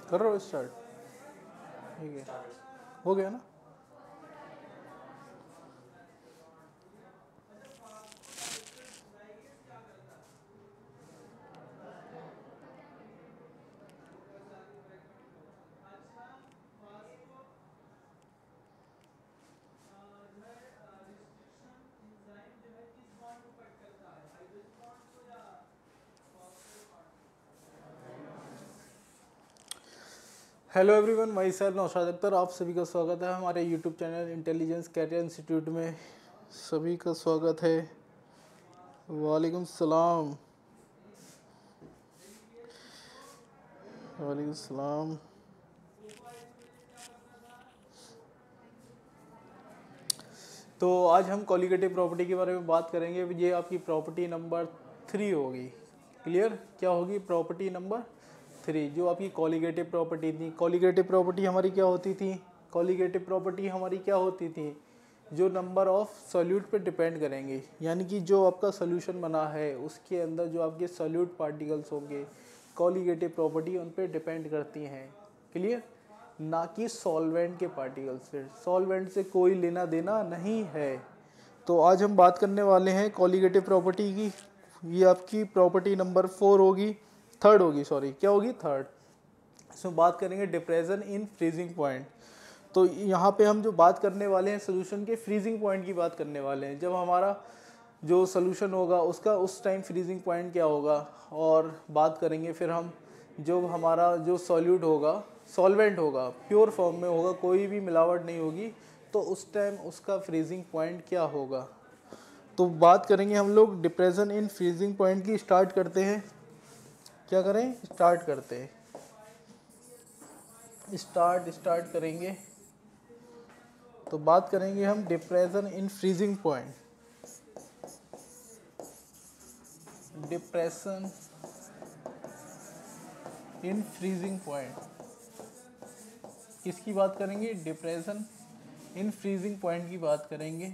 कर रहे हो स्टार्ट? ठीक है, हो गया ना? Hello everyone, myself Naushad Akhtar. आप सभी का स्वागत है हमारे YouTube channel intelligence career institute में। सभी का स्वागत है। वालेकुम सलाम। वालेकुम सलाम। तो आज हम कॉलिगेटिव प्रॉपर्टी के बारे में बात करेंगे। ये आपकी प्रॉपर्टी नंबर 3 होगी। क्लियर? क्या होगी? प्रॉपर्टी नंबर 3, जो आपकी कॉलिगेटिव प्रॉपर्टी थी। कॉलिगेटिव प्रॉपर्टी हमारी क्या होती थी? कॉलिगेटिव प्रॉपर्टी हमारी क्या होती थी? जो नंबर ऑफ सॉल्यूट पे डिपेंड करेंगे, यानी कि जो आपका सोल्यूशन बना है उसके अंदर जो आपके सॉल्यूट पार्टिकल्स होंगे, कॉलिगेटिव प्रॉपर्टी उन पे डिपेंड करती हैं। क्लियर? ना कि सॉल्वेंट के पार्टिकल्स से। सॉल्वेंट से कोई लेना देना नहीं है। तो आज हम बात करने वाले हैं कॉलिगेटिव प्रॉपर्टी की। ये आपकी प्रॉपर्टी नंबर 4 होगी, थर्ड होगी, सॉरी क्या होगी? थर्ड। इसमें बात करेंगे डिप्रेशन इन फ्रीजिंग पॉइंट। तो यहाँ पे हम जो बात करने वाले हैं सोल्यूशन के फ्रीजिंग पॉइंट की बात करने वाले हैं। जब हमारा जो सोल्यूशन होगा उसका उस टाइम फ्रीजिंग पॉइंट क्या होगा, और बात करेंगे फिर हम जो हमारा जो सॉल्यूट होगा, सॉल्वेंट होगा, प्योर फॉर्म में होगा, कोई भी मिलावट नहीं होगी, तो उस टाइम उसका फ्रीजिंग पॉइंट क्या होगा। तो बात करेंगे हम लोग डिप्रेशन इन फ्रीजिंग पॉइंट की। स्टार्ट करते हैं। क्या करें? स्टार्ट करते हैं। स्टार्ट करेंगे। तो बात करेंगे हम depression in freezing point. Depression in freezing point किसकी बात करेंगे? डिप्रेशन इन फ्रीजिंग पॉइंट की बात करेंगे।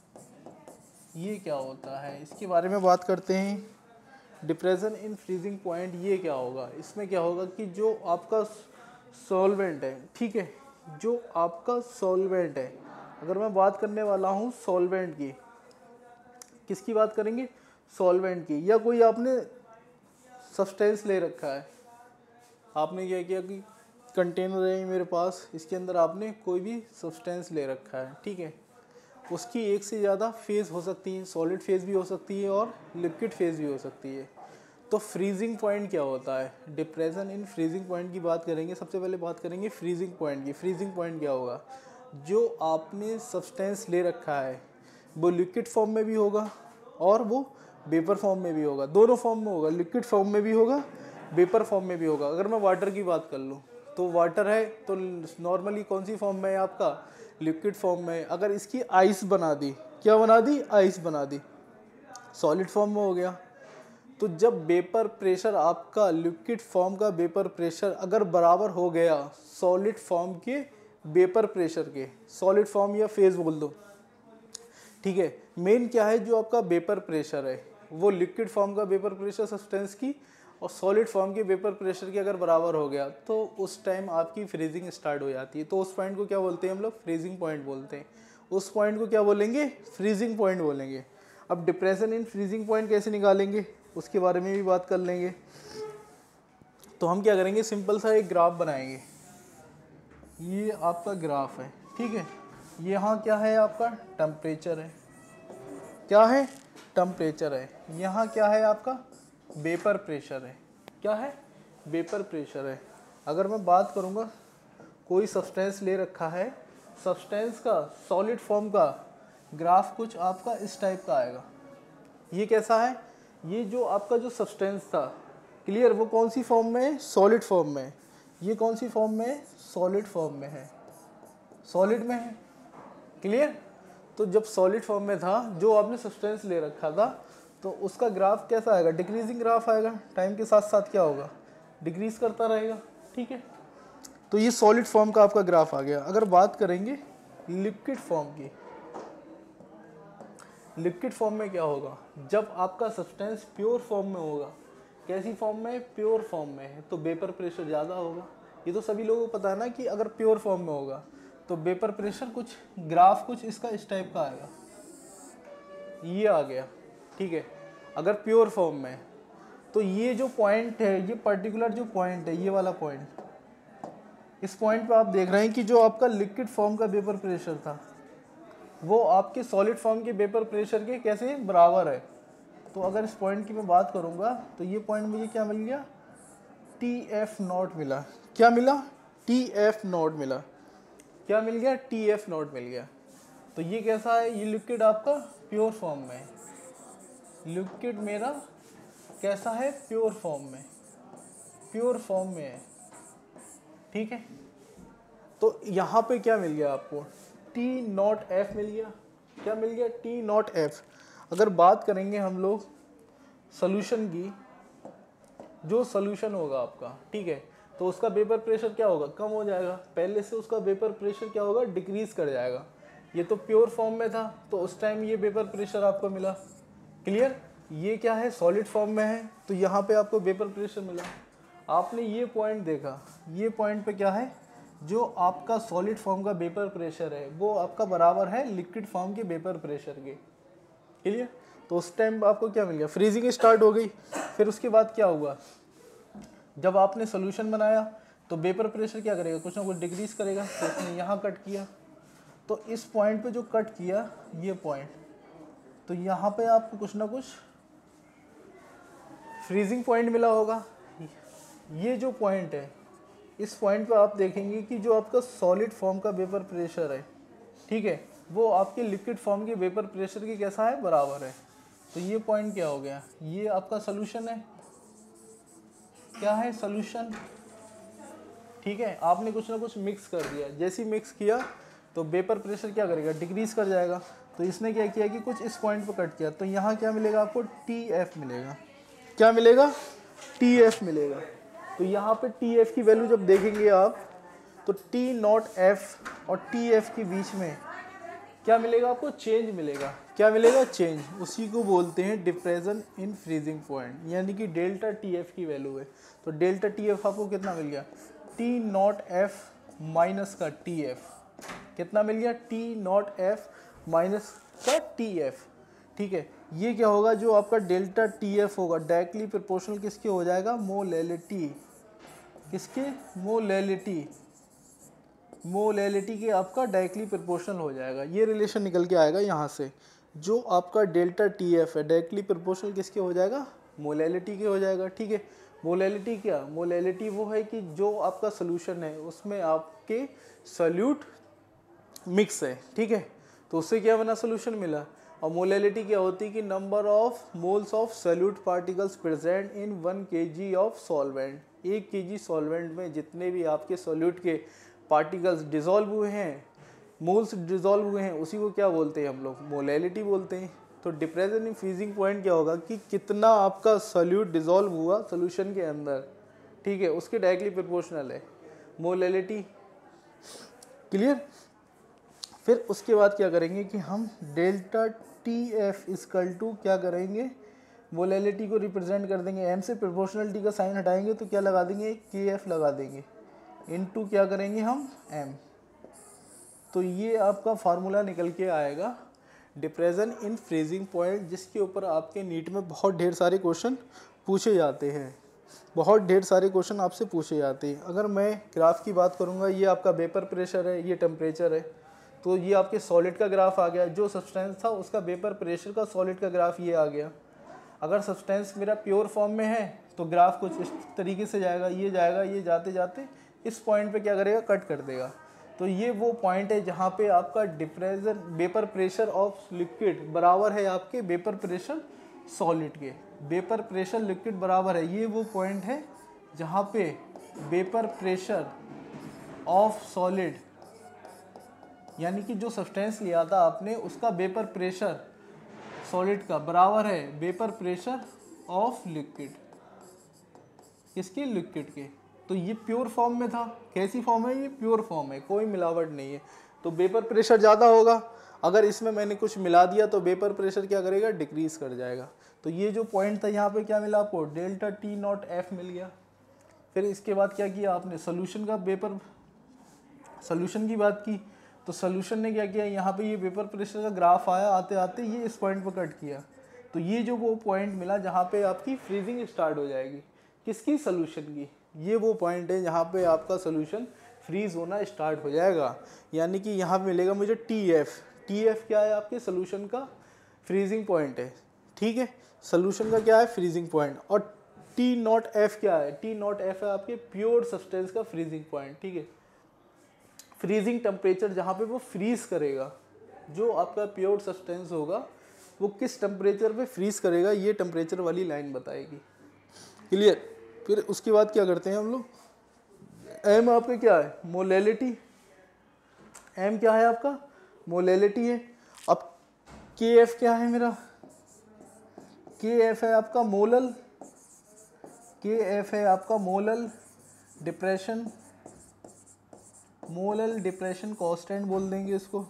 ये क्या होता है इसके बारे में बात करते हैं। डिप्रेशन इन फ्रीजिंग पॉइंट ये क्या होगा? इसमें क्या होगा कि जो आपका सॉल्वेंट है, ठीक है, जो आपका सॉल्वेंट है, अगर मैं बात करने वाला हूँ सॉल्वेंट की, किसकी बात करेंगे? सॉल्वेंट की। या कोई आपने सब्सटेंस ले रखा है, आपने क्या किया कि कंटेनर है मेरे पास, इसके अंदर आपने कोई भी सब्सटेंस ले रखा है, ठीक है, उसकी एक से ज़्यादा फेज़ हो सकती है, सॉलिड फेज़ भी हो सकती है और लिक्विड फेज़ भी हो सकती है। तो फ्रीजिंग पॉइंट क्या होता है? डिप्रेशन इन फ्रीजिंग पॉइंट की बात करेंगे। सबसे पहले बात करेंगे फ्रीजिंग पॉइंट की। फ्रीजिंग पॉइंट क्या होगा? जो आपने सब्सटेंस ले रखा है वो लिक्विड फॉर्म में भी होगा और वो वेपर फॉर्म में भी होगा, दोनों फॉर्म में होगा, लिक्विड फॉर्म में भी होगा, वेपर फॉर्म में भी होगा। अगर मैं वाटर की बात कर लूँ तो वाटर है तो नॉर्मली कौन सी फॉर्म में है आपका? लिक्विड फॉर्म में। अगर इसकी आइस बना दी, क्या बना दी? आइस बना दी, सॉलिड फॉर्म में हो गया। तो जब वेपर प्रेशर आपका लिक्विड फॉर्म का वेपर प्रेशर अगर बराबर हो गया सॉलिड फॉर्म के वेपर प्रेशर के, सॉलिड फॉर्म या फेज बोल दो, ठीक है, मेन क्या है जो आपका वेपर प्रेशर है वो लिक्विड फॉर्म का वेपर प्रेशर सब्सटेंस की और सॉलिड फॉर्म के वेपर प्रेशर के अगर बराबर हो गया तो उस टाइम आपकी फ्रीजिंग स्टार्ट हो जाती है। तो उस पॉइंट को क्या बोलते हैं हम लोग? फ्रीजिंग पॉइंट बोलते हैं। उस पॉइंट को क्या बोलेंगे? फ्रीजिंग पॉइंट बोलेंगे। अब डिप्रेशन इन फ्रीजिंग पॉइंट कैसे निकालेंगे उसके बारे में भी बात कर लेंगे। तो हम क्या करेंगे? सिंपल सा एक ग्राफ बनाएंगे। ये आपका ग्राफ है, ठीक है, यहाँ क्या है? आपका टेम्परेचर है। क्या है? टेम्परेचर है। यहाँ क्या है? आपका वेपर प्रेशर है। क्या है? वेपर प्रेशर है। अगर मैं बात करूँगा, कोई सब्सटेंस ले रखा है, सब्सटेंस का सॉलिड फॉर्म का ग्राफ कुछ आपका इस टाइप का आएगा। ये कैसा है? ये जो आपका जो सब्सटेंस था, क्लियर, वो कौन सी फॉर्म में है? सॉलिड फॉर्म में। ये कौन सी फॉर्म में है? सॉलिड फॉर्म में है, सॉलिड में है। क्लियर? तो जब सॉलिड फॉर्म में था, जो आपने सब्सटेंस ले रखा था, तो उसका ग्राफ कैसा आएगा? डिक्रीजिंग ग्राफ आएगा। टाइम के साथ साथ क्या होगा? डिक्रीज करता रहेगा, ठीक है। तो ये सॉलिड फॉर्म का आपका ग्राफ आ गया। अगर बात करेंगे लिक्विड फॉर्म की, लिक्विड फॉर्म में क्या होगा? जब आपका सब्सटेंस प्योर फॉर्म में होगा, कैसी फॉर्म में? प्योर फॉर्म में है, तो वेपर प्रेशर ज़्यादा होगा, ये तो सभी लोगों को पता है ना कि अगर प्योर फॉर्म में होगा तो वेपर प्रेशर कुछ ग्राफ कुछ इसका इस टाइप का आएगा, ये आ गया, ठीक है। अगर प्योर फॉर्म में तो ये जो पॉइंट है, ये पर्टिकुलर जो पॉइंट है, ये वाला पॉइंट, इस पॉइंट पे आप देख रहे हैं कि जो आपका लिक्विड फॉर्म का वेपर प्रेशर था वो आपके सॉलिड फॉर्म के वेपर प्रेशर के कैसे बराबर है। तो अगर इस पॉइंट की मैं बात करूँगा तो ये पॉइंट मुझे क्या मिल गया, TF0 मिला। क्या मिला, TF0 मिला। क्या मिल गया, TF0 मिल गया। तो ये कैसा है, ये लिक्विड आपका प्योर फॉर्म में है, लिक्विड मेरा कैसा है, प्योर फॉर्म में, प्योर फॉर्म में है, ठीक है। तो यहाँ पे क्या मिल गया आपको, T0F मिल गया। क्या मिल गया, T0F। अगर बात करेंगे हम लोग सॉल्यूशन की, जो सॉल्यूशन होगा आपका, ठीक है, तो उसका वेपर प्रेशर क्या होगा, कम हो जाएगा, पहले से उसका वेपर प्रेशर क्या होगा, डिक्रीज कर जाएगा। ये तो प्योर फॉर्म में था तो उस टाइम ये वेपर प्रेशर आपको मिला, क्लियर। ये क्या है, सॉलिड फॉर्म में है तो यहाँ पे आपको वेपर प्रेशर मिला। आपने ये पॉइंट देखा, ये पॉइंट पे क्या है, जो आपका सॉलिड फॉर्म का वेपर प्रेशर है वो आपका बराबर है लिक्विड फॉर्म के वेपर प्रेशर के, क्लियर। तो उस टाइम आपको क्या मिल गया, फ्रीजिंग स्टार्ट हो गई। फिर उसके बाद क्या हुआ, जब आपने सोल्यूशन बनाया तो वेपर प्रेशर क्या करेगा, कुछ ना कुछ डिक्रीज करेगा। तो उसने यहाँ कट किया, तो इस पॉइंट पे जो कट किया ये पॉइंट, तो यहाँ पे आपको कुछ ना कुछ फ्रीजिंग पॉइंट मिला होगा। ये जो पॉइंट है, इस पॉइंट पे आप देखेंगे कि जो आपका सॉलिड फॉर्म का वेपर प्रेशर है, ठीक है, वो आपके लिक्विड फॉर्म के वेपर प्रेशर के कैसा है, बराबर है। तो ये पॉइंट क्या हो गया, ये आपका सोल्यूशन है। क्या है, सोल्यूशन, ठीक है। आपने कुछ ना कुछ मिक्स कर दिया, जैसे ही मिक्स किया तो वेपर प्रेशर क्या करेगा, डिक्रीज कर जाएगा। तो इसने क्या किया कि कुछ इस पॉइंट पर कट किया, तो यहाँ क्या मिलेगा आपको, TF मिलेगा। क्या मिलेगा, TF मिलेगा। तो यहाँ पे TF की वैल्यू जब देखेंगे आप तो T0F और TF के बीच में क्या मिलेगा आपको, चेंज मिलेगा। क्या मिलेगा, चेंज। उसी को बोलते हैं डिप्रेशन इन फ्रीजिंग पॉइंट, यानी कि डेल्टा TF की वैल्यू है। तो डेल्टा TF आपको कितना मिल गया, T0F माइनस का TF। कितना मिल गया, T0F माइनस का TF, ठीक है। ये क्या होगा, जो आपका डेल्टा TF होगा डायरेक्टली प्रोपोर्शनल किसके हो जाएगा, मोलैलिटी, किसके, मोलैलिटी, मोलैलिटी के आपका डायरेक्टली प्रोपोर्शनल हो जाएगा। ये रिलेशन निकल के आएगा यहाँ से, जो आपका डेल्टा TF है डायरेक्टली प्रोपोर्शनल किसके हो जाएगा, मोलैलिटी के हो जाएगा, ठीक है। मोलैलिटी क्या, मोलैलिटी वो है कि जो आपका सोल्यूशन है उसमें आपके सॉल्यूट मिक्स है, ठीक है, तो उससे क्या बना, सोल्यूशन मिला। और मोलैलिटी क्या होती है कि number of moles of solute particles present in 1 kg of solvent. 1 kg solvent में जितने भी आपके सॉल्यूट के पार्टिकल्स डिजॉल्व हुए हैं, मोल्स डिजॉल्व हुए हैं, उसी को क्या बोलते हैं हम लोग, मोलैलिटी बोलते हैं। तो डिप्रेशन इन फ्रीजिंग पॉइंट क्या होगा कि कितना आपका सॉल्यूट डिजॉल्व हुआ सोल्यूशन के अंदर, ठीक है, उसके डायरेक्टली प्रोपोर्शनल है मोलैलिटी, क्लियर। फिर उसके बाद क्या करेंगे कि हम डेल्टा TF इक्वल टू क्या करेंगे, मोलैलिटी को रिप्रेजेंट कर देंगे, M से प्रोपोर्शनलिटी का साइन हटाएंगे तो क्या लगा देंगे, KF लगा देंगे, इनटू क्या करेंगे हम, M। तो ये आपका फार्मूला निकल के आएगा डिप्रेशन इन फ्रीजिंग पॉइंट, जिसके ऊपर आपके नीट में बहुत ढेर सारे क्वेश्चन पूछे जाते हैं, बहुत ढेर सारे क्वेश्चन आपसे पूछे जाते हैं। अगर मैं ग्राफ की बात करूँगा, ये आपका वेपर प्रेशर है, ये टेम्परेचर है, तो ये आपके सॉलिड का ग्राफ आ गया, जो सब्सटेंस था उसका वेपर प्रेशर का सॉलिड का ग्राफ ये आ गया। अगर सब्सटेंस मेरा प्योर फॉर्म में है तो ग्राफ कुछ इस तरीके से जाएगा, ये जाते जाते इस पॉइंट पे क्या करेगा, कट कर देगा। तो ये वो पॉइंट है जहाँ पे आपका depression vapour pressure of liquid बराबर है आपके वेपर प्रेशर सॉलिड के, वेपर प्रेशर लिक्विड बराबर है। ये वो पॉइंट है जहाँ पे वेपर प्रेशर ऑफ सॉलिड, यानी कि जो सब्सटेंस लिया था आपने उसका वेपर प्रेशर सॉलिड का बराबर है वेपर प्रेशर ऑफ लिक्विड, किसके, लिक्विड के। तो ये प्योर फॉर्म में था, कैसी फॉर्म है, ये प्योर फॉर्म है, कोई मिलावट नहीं है, तो वेपर प्रेशर ज़्यादा होगा। अगर इसमें मैंने कुछ मिला दिया तो वेपर प्रेशर क्या करेगा, डिक्रीज कर जाएगा। तो ये जो पॉइंट था यहाँ पे क्या मिला आपको, डेल्टा T0F मिल गया, फिर इसके बाद क्या किया आपने, सोल्यूशन का वेपर सोल्यूशन की बात की, तो सोल्यूशन ने क्या किया, यहाँ पे ये वेपर प्रेशर का ग्राफ आया, आते आते ये इस पॉइंट पर कट किया, तो ये जो वो पॉइंट मिला जहाँ पे आपकी फ्रीजिंग स्टार्ट हो जाएगी, किसकी, सोल्यूशन की। ये वो पॉइंट है जहाँ पे आपका सोल्यूशन फ्रीज होना स्टार्ट हो जाएगा, यानी कि यहाँ मिलेगा मुझे TF। TF क्या है, आपके सोल्यूशन का फ्रीजिंग पॉइंट है, ठीक है, सोल्यूशन का क्या है, फ्रीजिंग पॉइंट। और T0F क्या है, T0F है आपके प्योर सब्सटेंस का फ्रीजिंग पॉइंट, ठीक है, फ्रीजिंग टेम्परेचर जहाँ पे वो फ्रीज करेगा, जो आपका प्योर सब्सटेंस होगा वो किस टेम्परेचर पे फ्रीज करेगा, ये टेम्परेचर वाली लाइन बताएगी, क्लियर। फिर उसके बाद क्या करते हैं हम लोग, एम आपका क्या है, मोलैलिटी, एम क्या है आपका, मोलैलिटी है। अब KF क्या है मेरा, KF है आपका मोलल, KF है आपका molal depression, molal depression constant बोल देंगे इसको,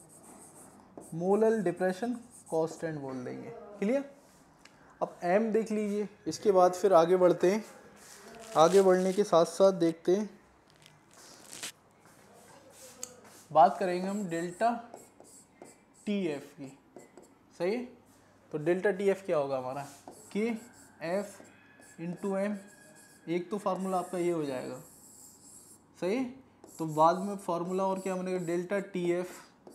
मोलल डिप्रेशन कांस्टेंट बोल देंगे, क्लियर। अब M देख लीजिए, इसके बाद फिर आगे बढ़ते हैं, आगे बढ़ने के साथ साथ देखते हैं, बात करेंगे हम डेल्टा TF की, सही है। तो डेल्टा TF क्या होगा हमारा, KF इंटू M, एक तो फार्मूला आपका ये हो जाएगा, सही है। तो बाद में फार्मूला और क्या बनेगा, delta TF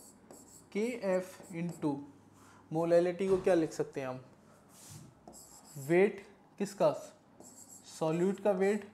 KF into molality को क्या लिख सकते हैं हम, वेट किसका, सॉल्यूट का weight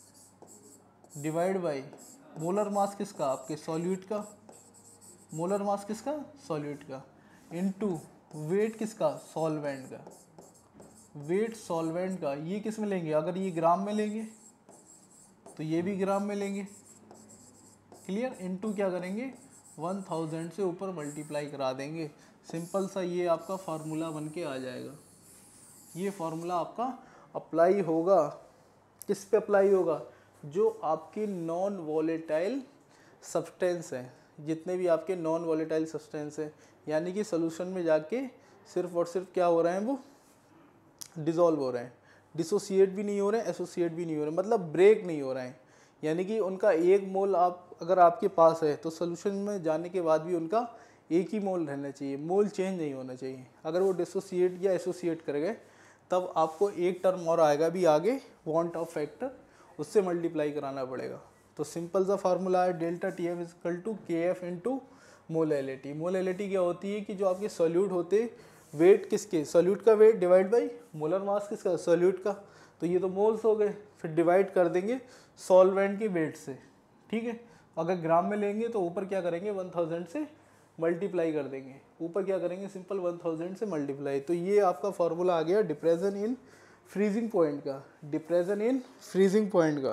divide by molar mass किसका, आपके सॉल्यूट का, मोलर मास किसका, सॉल्यूट का, इनटू वेट किसका, सॉल्वेंट का, वेट सॉल्वेंट का। ये किस में लेंगे, अगर ये ग्राम में लेंगे तो ये भी ग्राम में लेंगे, क्लियर। इनटू क्या करेंगे, 1000 से ऊपर मल्टीप्लाई करा देंगे, सिंपल सा ये आपका फार्मूला बन के आ जाएगा। ये फार्मूला आपका अप्लाई होगा, किस पे अप्लाई होगा, जो आपके नॉन वॉलेटाइल सब्सटेंस हैं, जितने भी आपके नॉन वॉलेटाइल सब्सटेंस हैं, यानी कि सोल्यूशन में जाके सिर्फ और सिर्फ क्या हो रहे हैं, वो डिज़ोल्व हो रहे हैं, डिसोसिएट भी नहीं हो रहे हैं, एसोसिएट भी नहीं हो रहे हैं, मतलब ब्रेक नहीं हो रहे हैं, यानी कि उनका एक मोल आप अगर आपके पास है तो सोल्यूशन में जाने के बाद भी उनका एक ही मोल रहना चाहिए, मोल चेंज नहीं होना चाहिए। अगर वो डिसोसिएट या एसोसिएट कर गए तब आपको एक टर्म और आएगा भी आगे, वांट ऑफ फैक्टर, उससे मल्टीप्लाई कराना पड़ेगा। तो सिंपल सा फार्मूला है delta TF equal to KF into molality. Molality क्या होती है कि जो आपके सॉल्यूट होते, वेट किसके, सॉल्यूट का weight divide by molar mass किसका, सॉल्यूट का, तो ये तो मोल्स हो गए, फिर डिवाइड कर देंगे सॉल्वेंट के वेट से, ठीक है। अगर ग्राम में लेंगे तो ऊपर क्या करेंगे, 1000 से मल्टीप्लाई कर देंगे, ऊपर क्या करेंगे, सिंपल 1000 से मल्टीप्लाई। तो ये आपका फार्मूला आ गया डिप्रेशन इन फ्रीजिंग पॉइंट का, डिप्रेशन इन फ्रीजिंग पॉइंट का,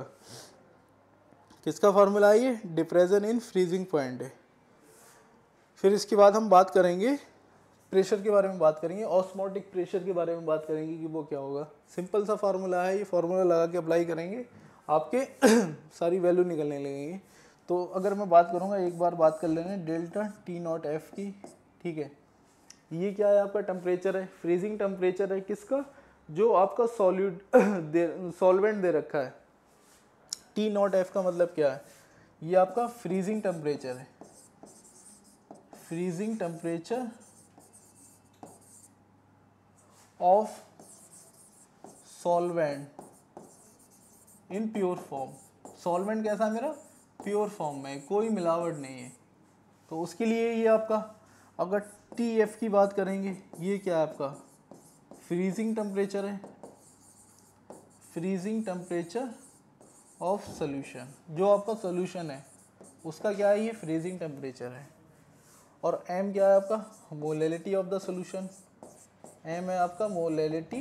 किसका फार्मूला है ये, डिप्रेशन इन फ्रीजिंग पॉइंट है। फिर इसके बाद हम बात करेंगे प्रेशर के बारे में, बात करेंगे ऑस्मोटिक प्रेशर के बारे में बात करेंगे कि वो क्या होगा। सिंपल सा फार्मूला है, ये फार्मूला लगा के अप्लाई करेंगे, आपके सारी वैल्यू निकलने लगेंगी। तो अगर मैं बात करूँगा, एक बार बात कर लेंगे डेल्टा T0F की, ठीक है। ये क्या है, आपका टेम्परेचर है, फ्रीजिंग टेम्परेचर है किसका, जो आपका सॉल्वेंट दे रखा है। T0F का मतलब क्या है, ये आपका फ्रीजिंग टेम्परेचर है, freezing temperature of solvent in pure form. Solvent कैसा है मेरा, प्योर फॉर्म में, कोई मिलावट नहीं है, तो उसके लिए ये आपका, अगर TF की बात करेंगे, ये क्या है आपका फ्रीजिंग टेम्परेचर है, फ्रीजिंग टेम्परेचर ऑफ सोल्यूशन, जो आपका सोल्यूशन है उसका क्या है, ये फ्रीजिंग टेम्परेचर है। और M क्या है आपका, molality of the solution, M है आपका मोलैलिटी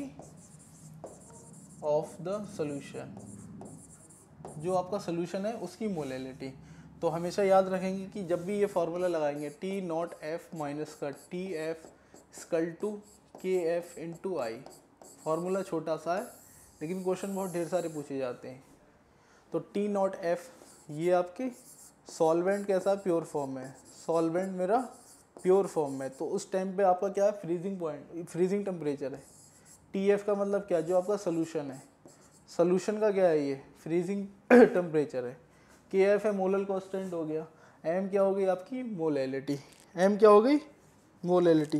ऑफ द सोल्यूशन, जो आपका सोल्यूशन है उसकी मोलैलिटी। तो हमेशा याद रखेंगे कि जब भी ये फार्मूला लगाएंगे T0F माइनस का TF equal to KF into i. Formula छोटा सा है लेकिन क्वेश्चन बहुत ढेर सारे पूछे जाते हैं। तो T0F ये आपके सॉल्वेंट कैसा प्योर फॉर्म में, सॉल्वेंट मेरा प्योर फॉर्म में, तो उस टाइम पे आपका क्या है, फ्रीजिंग पॉइंट, फ्रीजिंग टेम्परेचर है। TF का मतलब क्या, जो आपका सोल्यूशन है, सोल्यूशन का क्या है, ये फ्रीजिंग टेम्परेचर है। के एफ है मोलर कांस्टेंट हो गया, एम क्या हो गई आपकी मोलैलिटी, एम क्या हो गई मोलैलिटी।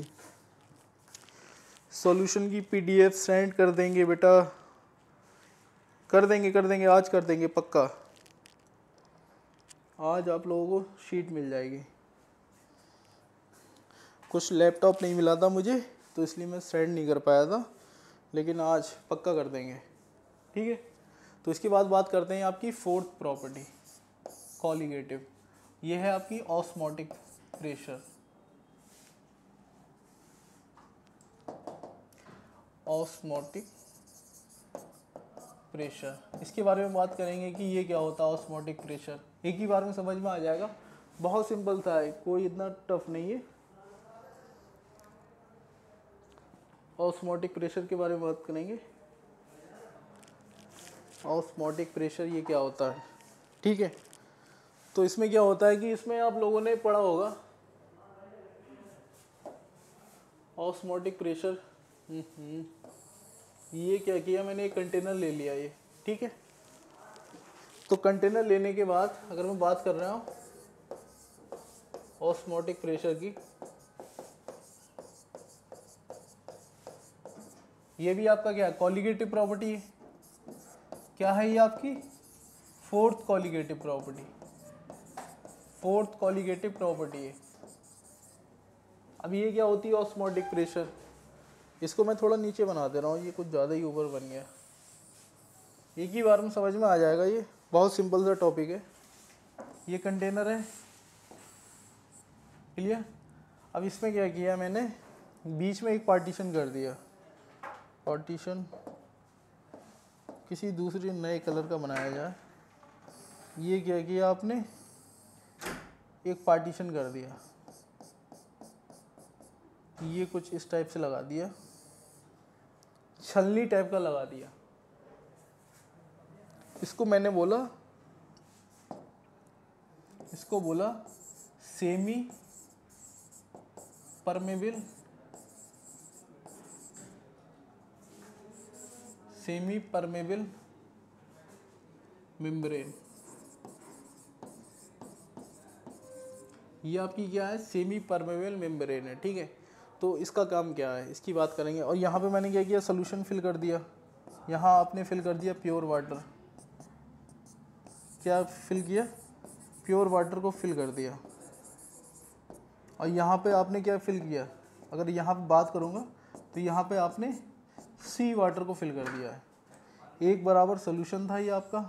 सॉल्यूशन की पीडीएफ सेंड कर देंगे बेटा, कर देंगे आज कर देंगे पक्का, आज आप लोगों को शीट मिल जाएगी। कुछ लैपटॉप नहीं मिला था मुझे तो इसलिए मैं सेंड नहीं कर पाया था, लेकिन आज पक्का कर देंगे, ठीक है। तो इसके बाद बात करते हैं आपकी फोर्थ प्रॉपर्टी कॉलिगेटिव, ये है आपकी ऑस्मोटिक प्रेशर। ऑस्मोटिक प्रेशर, इसके बारे में बात करेंगे कि ये क्या होता है ऑस्मोटिक प्रेशर, एक ही बार में समझ में आ जाएगा, बहुत सिंपल था, कोई इतना टफ नहीं है। ऑस्मोटिक प्रेशर के बारे में बात करेंगे, ऑस्मोटिक प्रेशर ये क्या होता है, ठीक है। तो इसमें क्या होता है कि इसमें आप लोगों ने पढ़ा होगा ऑस्मोटिक प्रेशर, ये क्या किया मैंने, एक कंटेनर ले लिया ये, ठीक है। तो कंटेनर लेने के बाद अगर मैं बात कर रहा हूँ ऑस्मोटिक प्रेशर की, ये भी आपका क्या कॉलिगेटिव प्रॉपर्टी है, क्या है ये आपकी fourth colligative property, fourth colligative property है। अब ये क्या होती है ऑस्मोटिक प्रेशर, इसको मैं थोड़ा नीचे बना दे रहा हूँ, ये कुछ ज़्यादा ही ऊपर बन गया, एक ही बार में समझ में आ जाएगा, ये बहुत सिंपल सा टॉपिक है। ये कंटेनर है, क्लियर। अब इसमें क्या किया मैंने, बीच में एक पार्टीशन कर दिया, पार्टीशन किसी दूसरे नए कलर का बनाया जाए, ये क्या किया आपने, एक पार्टीशन कर दिया, ये कुछ इस टाइप से लगा दिया, छलनी टाइप का लगा दिया, इसको मैंने बोला, इसको बोला semi permeable, semi permeable membrane, ये आपकी क्या है सेमी परमेबल मेम्ब्रेन है, ठीक है। तो इसका काम क्या है इसकी बात करेंगे। और यहाँ पे मैंने क्या किया, सोल्यूशन फिल कर दिया, यहाँ आपने फिल कर दिया प्योर वाटर, क्या फिल किया, प्योर वाटर को फिल कर दिया। और यहाँ पे आपने क्या फिल किया, अगर यहाँ पे बात करूँगा तो यहाँ पे आपने सी वाटर को फिल कर दिया है, एक बराबर सोल्यूशन था ये आपका,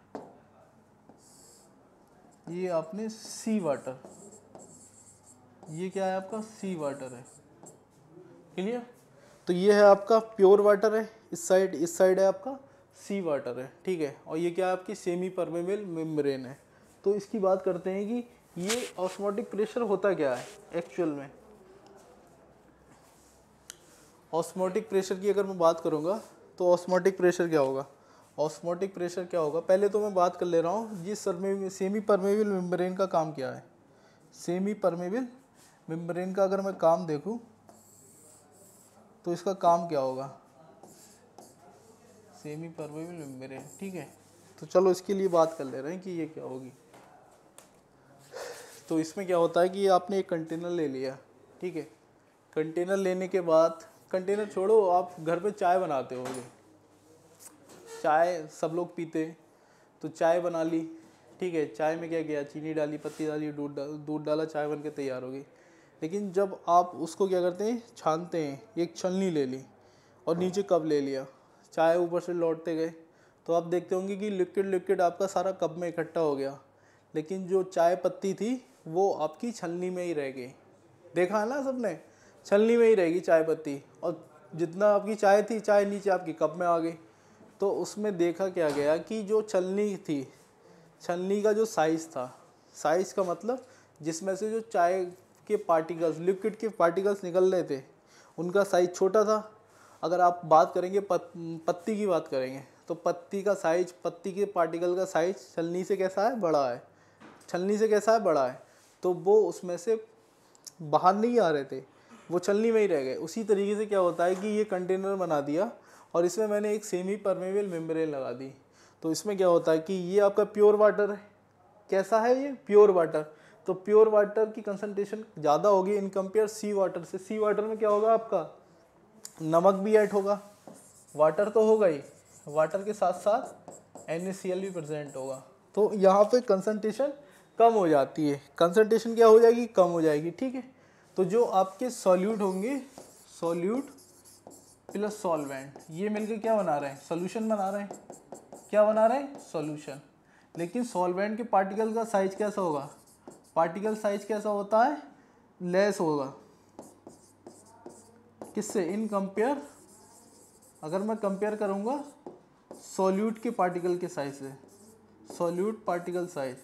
ये आपने सी वाटर, ये क्या है आपका सी वाटर है, क्लियर। तो ये है आपका प्योर वाटर है, इस साइड है आपका सी वाटर है, ठीक है। और ये क्या है आपकी सेमी परमेबल मेम्ब्रेन है। तो इसकी बात करते हैं कि ये ऑस्मोटिक प्रेशर होता क्या है एक्चुअल में। ऑस्मोटिक प्रेशर की अगर मैं बात करूँगा तो ऑस्मोटिक प्रेशर क्या होगा, ऑस्मोटिक प्रेशर क्या होगा, पहले तो मैं बात कर ले रहा हूँ जिस सेमी परमेबल मेम्ब्रेन का काम क्या है। सेमी परमेबल मेम्ब्रेन का अगर मैं काम देखूँ तो इसका काम क्या होगा, सेमी परमेबल मेम्ब्रेन, ठीक है। तो चलो इसके लिए बात कर ले रहे हैं कि ये क्या होगी। तो इसमें क्या होता है कि आपने एक कंटेनर ले लिया, ठीक है। कंटेनर लेने के बाद, कंटेनर छोड़ो, आप घर पे चाय बनाते होगे, चाय सब लोग पीते, तो चाय बना ली, ठीक है। चाय में क्या किया, चीनी डाली, पत्ती डाली, दूध डाला, चाय बन के तैयार हो गई। लेकिन जब आप उसको क्या करते हैं, छानते हैं, एक छलनी ले ली और नीचे कप ले लिया, चाय ऊपर से लौटते गए, तो आप देखते होंगे कि लिक्विड आपका सारा कप में इकट्ठा हो गया, लेकिन जो चाय पत्ती थी वो आपकी छलनी में ही रह गई। देखा है ना सबने, छलनी में ही रहेगी चाय पत्ती, और जितना आपकी चाय थी, चाय नीचे आपकी कप में आ गई। तो उसमें देखा क्या गया कि जो छलनी थी, छलनी का जो साइज़ था, साइज़ का मतलब जिसमें से जो चाय के पार्टिकल्स, लिक्विड के पार्टिकल्स निकल रहे थे, उनका साइज़ छोटा था। अगर आप बात करेंगे पत्ती की बात करेंगे तो पत्ती का साइज, पत्ती के पार्टिकल का साइज छलनी से कैसा है, बड़ा है, छलनी से कैसा है, बड़ा है। तो वो उसमें से बाहर नहीं आ रहे थे, वो छलनी में ही रह गए। उसी तरीके से क्या होता है कि ये कंटेनर बना दिया और इसमें मैंने एक सेमी परमेबल मेम्ब्रेन लगा दी, तो इसमें क्या होता है कि ये आपका प्योर वाटर है। कैसा है ये? Pure water. तो प्योर वाटर की कंसंट्रेशन ज़्यादा होगी इन कंपेयर सी वाटर से। सी वाटर में क्या होगा आपका, नमक भी ऐड होगा, वाटर तो होगा ही, वाटर के साथ साथ NaCl भी प्रेजेंट होगा। तो यहाँ पे कंसंट्रेशन कम हो जाती है। कंसंट्रेशन क्या हो जाएगी? कम हो जाएगी, ठीक है। तो जो आपके सॉल्यूट होंगे, सॉल्यूट प्लस सॉल्वेंट, ये मिलकर क्या बना रहे हैं? सॉल्यूशन बना रहे हैं। क्या बना रहे हैं? सॉल्यूशन। लेकिन सॉल्वेंट के पार्टिकल का साइज कैसा होगा? पार्टिकल साइज कैसा होता है? लेस होगा। किससे? इन कंपेयर, अगर मैं कंपेयर करूँगा सॉल्यूट के पार्टिकल के साइज से, सॉल्यूट पार्टिकल साइज,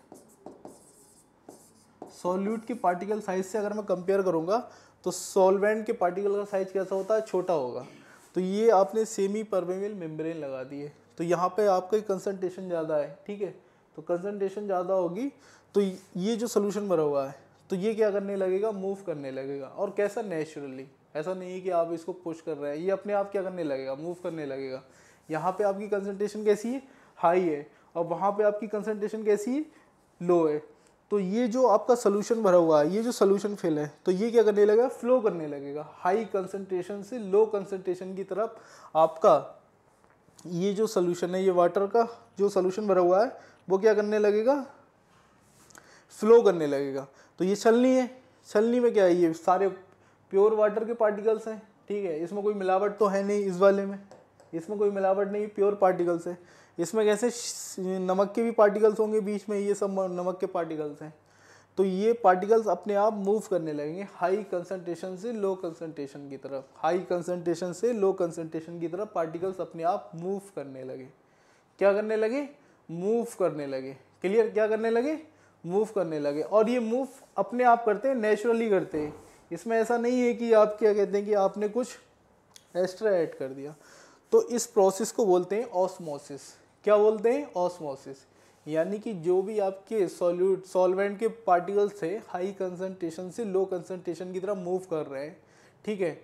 सॉल्यूट के पार्टिकल साइज से अगर मैं कंपेयर करूँगा तो सॉल्वेंट के पार्टिकल का साइज कैसा होता है? छोटा होगा। तो ये आपने सेमी परमेबल मेम्ब्रेन लगा दी है, तो यहाँ पे आपका कंसंट्रेशन ज़्यादा है, ठीक है। तो कंसंट्रेशन ज़्यादा होगी तो ये जो सोल्यूशन भरा हुआ है तो ये क्या करने लगेगा? मूव करने लगेगा। और कैसा? नेचुरली। ऐसा नहीं है कि आप इसको पुश कर रहे हैं, ये अपने आप क्या करने लगेगा? मूव करने लगेगा। यहाँ पे आपकी कंसंट्रेशन कैसी है? हाई है, और वहाँ पे आपकी कंसंट्रेशन कैसी है? लो है। तो ये जो आपका सोल्यूशन भरा हुआ है, ये जो सोल्यूशन फिल है, तो ये क्या करने लगेगा? फ्लो करने लगेगा हाई कंसंट्रेशन से लो कंसंट्रेशन की तरफ। आपका ये जो सोल्यूशन है, ये वाटर का जो सोल्यूशन भरा हुआ है, वो क्या करने लगेगा? फ्लो करने लगेगा। तो ये छलनी है, छलनी में क्या है? ये सारे प्योर वाटर के पार्टिकल्स हैं, ठीक है। इसमें कोई मिलावट तो है नहीं, इस वाले में इसमें कोई मिलावट नहीं, प्योर पार्टिकल्स है। इसमें कैसे नमक के भी पार्टिकल्स होंगे बीच में, ये सब नमक के पार्टिकल्स हैं। तो ये पार्टिकल्स अपने आप मूव करने लगेंगे हाई कंसंट्रेशन से लो कंसंट्रेशन की तरफ। हाई कंसंट्रेशन से लो कंसंट्रेशन की तरफ पार्टिकल्स अपने आप मूव करने लगे। क्या करने लगे? मूव करने लगे। क्लियर? क्या करने लगे? मूव करने लगे। और ये मूव अपने आप करते हैं, नेचुरली करते हैं। इसमें ऐसा नहीं है कि आप क्या कहते हैं कि आपने कुछ एक्स्ट्रा ऐड कर दिया। तो इस प्रोसेस को बोलते हैं ऑस्मोसिस। क्या बोलते हैं? ऑस्मोसिस। यानी कि जो भी आपके सॉल्वेंट के पार्टिकल्स थे हाई कंसंट्रेशन से लो कंसंट्रेशन की तरफ मूव कर रहे हैं, ठीक है।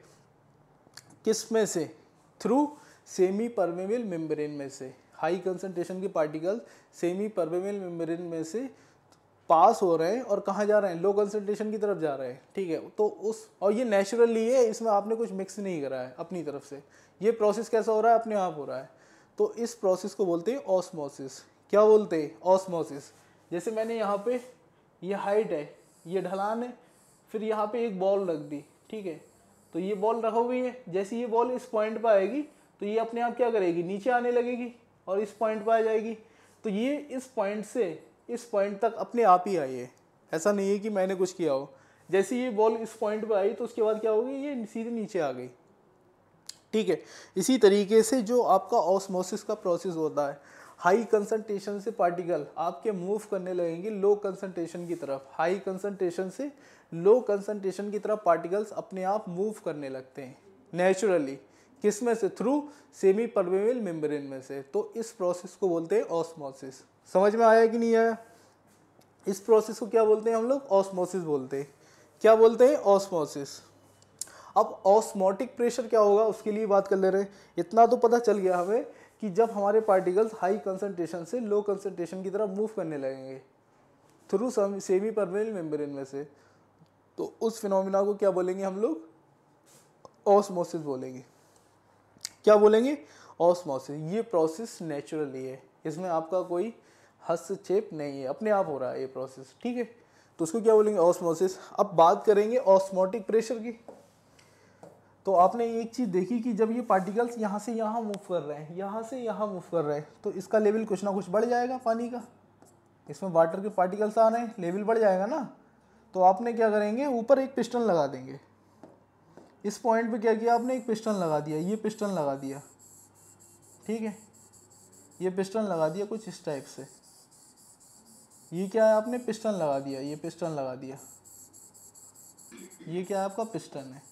किस में से? थ्रू सेमी परमेबल मेम्ब्रेन में से। हाई कंसंट्रेशन के पार्टिकल सेमी परमेबल मेम्ब्रेन में से पास हो रहे हैं और कहाँ जा रहे हैं? लो कंसंट्रेशन की तरफ जा रहे हैं, ठीक है। तो उस, और ये नेचुरली है, इसमें आपने कुछ मिक्स नहीं करा है अपनी तरफ से। ये प्रोसेस कैसा हो रहा है? अपने आप हो रहा है। तो इस प्रोसेस को बोलते हैं ऑस्मोसिस। क्या बोलते हैं? ऑस्मोसिस। जैसे मैंने यहाँ पे ये हाइट है, ये ढलान है, फिर यहाँ पे एक बॉल रख दी, ठीक है। तो ये बॉल रखा हुई है, जैसे ये बॉल इस पॉइंट पर आएगी तो ये अपने आप क्या करेगी? नीचे आने लगेगी और इस पॉइंट पर आ जाएगी। तो ये इस पॉइंट से इस पॉइंट तक अपने आप ही आई है, ऐसा नहीं है कि मैंने कुछ किया हो। जैसे ये बॉल इस पॉइंट पर आई तो उसके बाद क्या होगी? ये सीधे नीचे आ गई, ठीक है। इसी तरीके से जो आपका ऑस्मोसिस का प्रोसेस होता है, हाई कंसंट्रेशन से पार्टिकल आपके मूव करने लगेंगे लो कंसंट्रेशन की तरफ। हाई कंसंट्रेशन से लो कंसंट्रेशन की तरफ पार्टिकल्स अपने आप मूव करने लगते हैं नेचुरली। किस में से? थ्रू सेमी परमेबल मेम्ब्रेन में से। तो इस प्रोसेस को बोलते हैं ऑस्मोसिस। समझ में आया कि नहीं आया? इस प्रोसेस को क्या बोलते हैं हम लोग? ऑस्मोसिस बोलते हैं। क्या बोलते हैं? ऑस्मोसिस। अब ऑस्मोटिक प्रेशर क्या होगा उसके लिए बात कर ले रहे हैं। इतना तो पता चल गया हमें कि जब हमारे पार्टिकल्स हाई कंसंट्रेशन से लो कंसंट्रेशन की तरफ मूव करने लगेंगे थ्रू सेमी परमेबल मेम्ब्रेन में से, तो उस फिनोमिना को क्या बोलेंगे हम लोग? ऑस्मोसिस बोलेंगे। क्या बोलेंगे? ऑस्मोसिस। ये प्रोसेस नेचुरली है, इसमें आपका कोई हस्तक्षेप नहीं है, अपने आप हो रहा है ये प्रोसेस, ठीक है। तो उसको क्या बोलेंगे? ऑस्मोसिस। अब बात करेंगे ऑस्मोटिक प्रेशर की। तो आपने एक चीज़ देखी कि जब ये पार्टिकल्स यहाँ से यहाँ मूव कर रहे हैं, यहाँ से यहाँ मूव कर रहे हैं, तो इसका लेवल कुछ ना कुछ बढ़ जाएगा पानी का। इसमें वाटर के पार्टिकल्स आ रहे हैं, लेवल बढ़ जाएगा ना। तो आपने क्या करेंगे? ऊपर एक पिस्टन लगा देंगे। इस पॉइंट पे क्या किया आपने? एक पिस्टन लगा दिया, ये पिस्टन लगा दिया, ठीक है। ये पिस्टन लगा दिया कुछ इस टाइप से। ये क्या है? आपने पिस्टन लगा दिया, ये पिस्टन लगा दिया। ये क्या है? आपका पिस्टन है।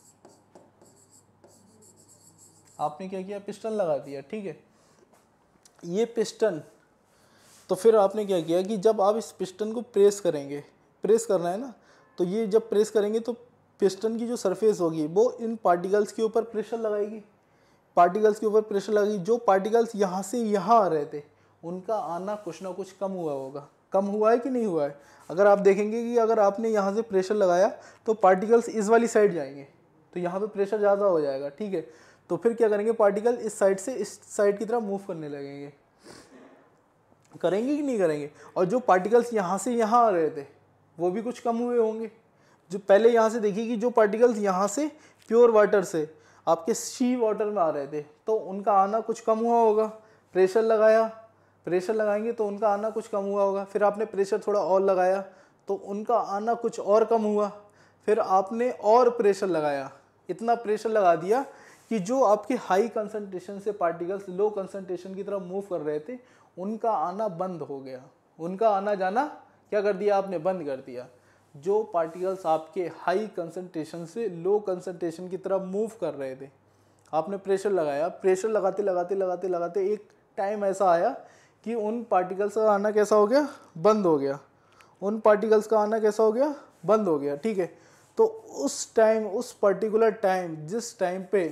आपने क्या किया? पिस्टन लगा दिया, ठीक है। ये पिस्टन, तो फिर आपने क्या किया कि जब आप इस पिस्टन को प्रेस करेंगे, प्रेस करना है ना, तो ये जब प्रेस करेंगे तो पिस्टन की जो सरफेस होगी वो इन पार्टिकल्स के ऊपर प्रेशर लगाएगी, पार्टिकल्स के ऊपर प्रेशर लगाएगी। जो पार्टिकल्स यहाँ से यहाँ आ रहे थे उनका आना कुछ ना कुछ कम हुआ होगा। कम हुआ है कि नहीं हुआ है? अगर आप देखेंगे कि अगर आपने यहाँ से प्रेशर लगाया तो पार्टिकल्स इस वाली साइड जाएंगे, तो यहाँ पे प्रेशर ज़्यादा हो जाएगा, ठीक है। तो फिर क्या करेंगे, पार्टिकल इस साइड से इस साइड की तरफ मूव करने लगेंगे, करेंगे कि नहीं करेंगे। और जो पार्टिकल्स यहाँ से यहाँ आ रहे थे वो भी कुछ कम हुए होंगे। जो पहले यहाँ से देखिए कि जो पार्टिकल्स यहाँ से प्योर वाटर से आपके सी वाटर में आ रहे थे तो उनका आना कुछ कम हुआ होगा। प्रेशर लगाया, प्रेशर लगाएंगे तो उनका आना कुछ कम हुआ होगा। फिर आपने प्रेशर थोड़ा और लगाया तो उनका आना कुछ और कम हुआ। फिर आपने और प्रेशर लगाया, इतना प्रेशर लगा दिया कि जो आपके हाई कंसंट्रेशन से पार्टिकल्स लो कंसंट्रेशन की तरफ मूव कर रहे थे उनका आना बंद हो गया। उनका आना जाना क्या कर दिया आपने, बंद कर दिया। जो पार्टिकल्स आपके हाई कंसंट्रेशन से लो कंसंट्रेशन की तरफ मूव कर रहे थे, आपने प्रेशर लगाया, प्रेशर लगाते लगाते लगाते लगाते एक टाइम ऐसा आया कि उन पार्टिकल्स का आना कैसा हो गया, बंद हो गया। उन पार्टिकल्स का आना कैसा हो गया, बंद हो गया, ठीक है। तो उस टाइम, उस पर्टिकुलर टाइम, जिस टाइम पे